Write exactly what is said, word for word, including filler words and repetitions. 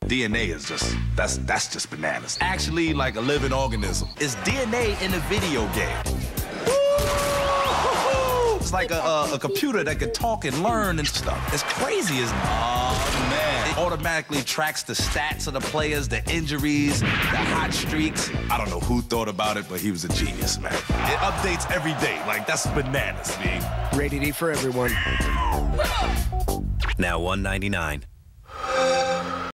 D N A is just, that's, that's just bananas. Actually, like a living organism. It's D N A in a video game. It's like a, a, a computer that can talk and learn and stuff. It's crazy, isn't it? Oh, man. It automatically tracks the stats of the players, the injuries, the hot streaks. I don't know who thought about it, but he was a genius, man. It updates every day. Like, that's bananas, man. Rated E for everyone. Now one ninety-nine.